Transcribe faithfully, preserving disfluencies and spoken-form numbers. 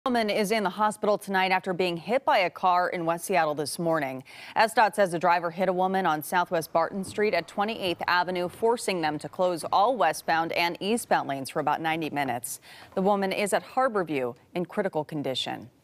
A woman is in the hospital tonight after being hit by a car in West Seattle this morning. S DOT says the driver hit a woman on Southwest Barton Street at twenty-eighth Avenue, forcing them to close all westbound and eastbound lanes for about ninety minutes. The woman is at Harborview in critical condition.